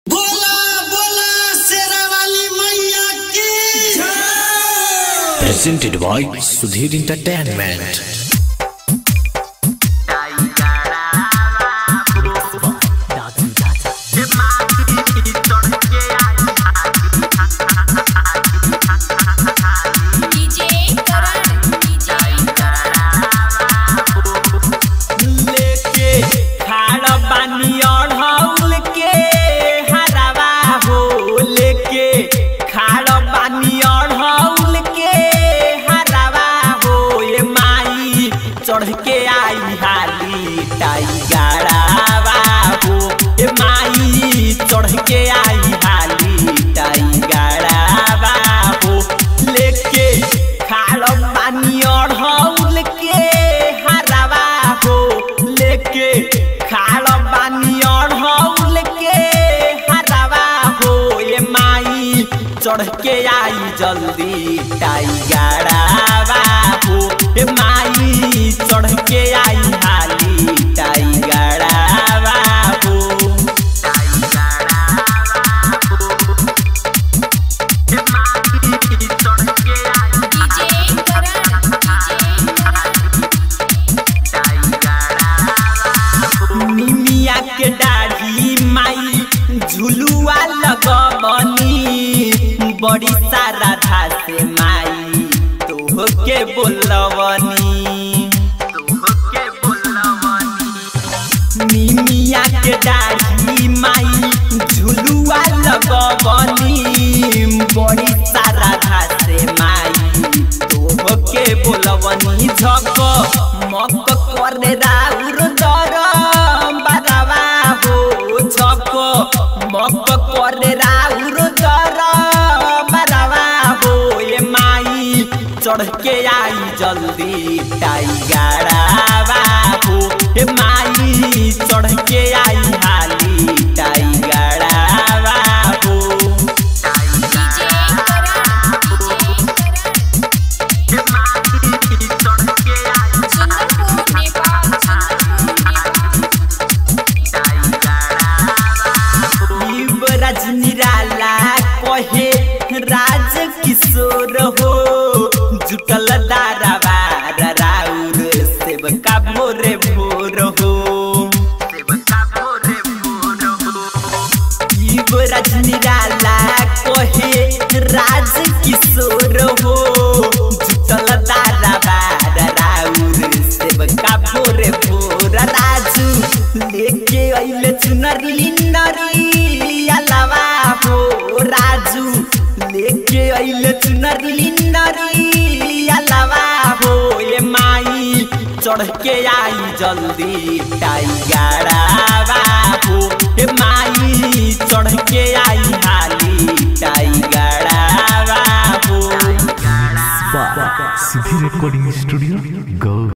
बोला बोला शेरावाली मैया की जय। Presented by Sudhir Entertainment. चढ़ के आई हाली टाइगरवा हो ए माई चढ़ के आई हाली टाइगरवा हो लेके खाड़ पानी अढ़ौल के हरवा हो लेके खाड़ पानी अढ़ौल के हरवा हो ए माई चढ़ के आई जल्दी टाइगरवा हो ए माई चढ़ के आई हाली टाइगरवा हो निमिया के दाढ़ी माई झुलुआ लगबनी बड़ी सारा धासे माई तोह के बोलवनी निमिया के दाढ़ी माई झुलुआ लगबनी बड़ी सारा घासे माई तोह के बोलवनी झक मक करे राउर दर बारवा हो झक मक करे राउर दर बारवा हो ए माई चढ़ के आई जल्दी टाइगरवा हो ए माई चढ़ के आई हाली टाइगरवा हो निराला कहे राज किशोर हो जुटल दाराबार राउर सेवका भोरे भोर हो राज निराला कहे राज किशोर हो जुटल दाराबार राउर सेवका भोरे भोर राजू लेके अइले चुनरी नरी अलवा हो राजू लेके अइले चुनरी नरी अलवा हो ए माई चढ़ के आई जल्दी टाइगरवा हो ए माई चढ़ के आई हाली टाइगरवा हो। सुधीर रिकॉर्डिंग स्टूडियो गौ।